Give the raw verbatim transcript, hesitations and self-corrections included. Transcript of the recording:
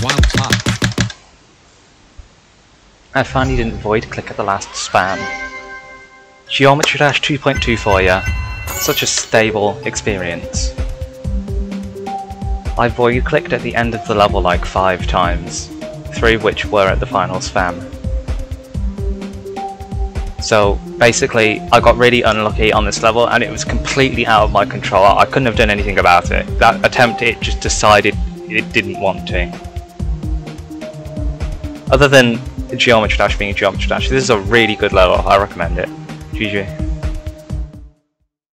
Wild Clock. I finally didn't void click at the last spam. Geometry Dash two point two four, yeah. Such a stable experience. I void clicked at the end of the level like five times, three of which were at the final spam. So basically I got really unlucky on this level and it was completely out of my control. I couldn't have done anything about it. That attempt, it just decided it didn't want to. Other than Geometry Dash being a Geometry Dash, this is a really good level. I recommend it. G G.